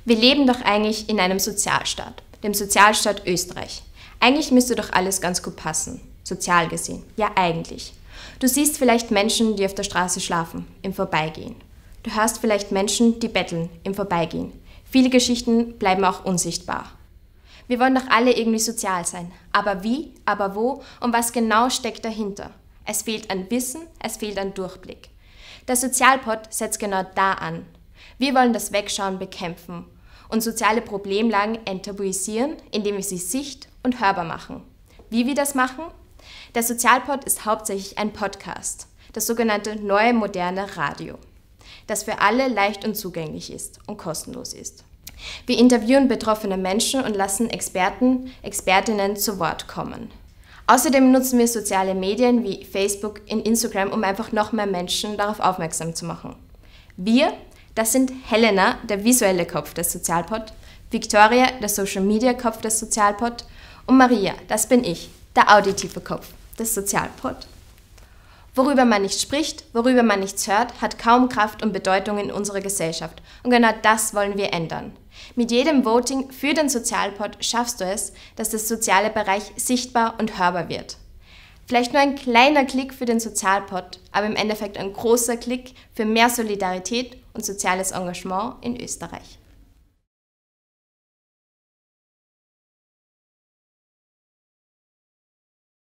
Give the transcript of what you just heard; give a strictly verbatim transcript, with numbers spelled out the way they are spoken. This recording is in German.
Wir leben doch eigentlich in einem Sozialstaat, dem Sozialstaat Österreich. Eigentlich müsste doch alles ganz gut passen, sozial gesehen. Ja, eigentlich. Du siehst vielleicht Menschen, die auf der Straße schlafen, im Vorbeigehen. Du hörst vielleicht Menschen, die betteln, im Vorbeigehen. Viele Geschichten bleiben auch unsichtbar. Wir wollen doch alle irgendwie sozial sein. Aber wie, aber wo und was genau steckt dahinter? Es fehlt an Wissen, es fehlt an Durchblick. Der Sozialpod setzt genau da an. Wir wollen das Wegschauen bekämpfen und soziale Problemlagen enttabuisieren, indem wir sie sicht- und hörbar machen. Wie wir das machen? Der Sozialpod ist hauptsächlich ein Podcast, das sogenannte neue moderne Radio, das für alle leicht und zugänglich ist und kostenlos ist. Wir interviewen betroffene Menschen und lassen Experten, Expertinnen zu Wort kommen. Außerdem nutzen wir soziale Medien wie Facebook und Instagram, um einfach noch mehr Menschen darauf aufmerksam zu machen. Wir, das sind Helena, der visuelle Kopf des Sozialpod, Victoria, der Social-Media-Kopf des Sozialpod und Maria, das bin ich, der auditive Kopf des Sozialpod. Worüber man nicht spricht, worüber man nichts hört, hat kaum Kraft und Bedeutung in unserer Gesellschaft. Und genau das wollen wir ändern. Mit jedem Voting für den Sozialpod schaffst du es, dass der soziale Bereich sichtbar und hörbar wird. Vielleicht nur ein kleiner Klick für den Sozialpod, aber im Endeffekt ein großer Klick für mehr Solidarität und soziales Engagement in Österreich.